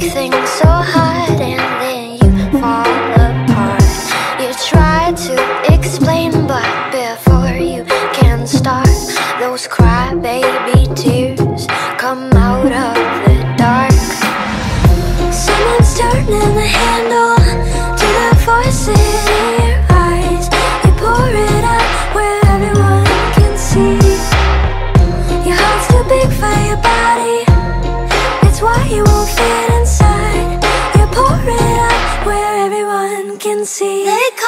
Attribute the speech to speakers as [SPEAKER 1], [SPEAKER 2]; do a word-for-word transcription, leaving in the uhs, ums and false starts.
[SPEAKER 1] everything so hard and then you fall apart. You try to explain, but before you can start, those crybaby tears come out of the dark. Someone's turning the handle to the voices in your eyes. You pour it out where everyone can see. Your heart's too big for your body, it's why you won't fit inside. You pour it out where everyone can see. Let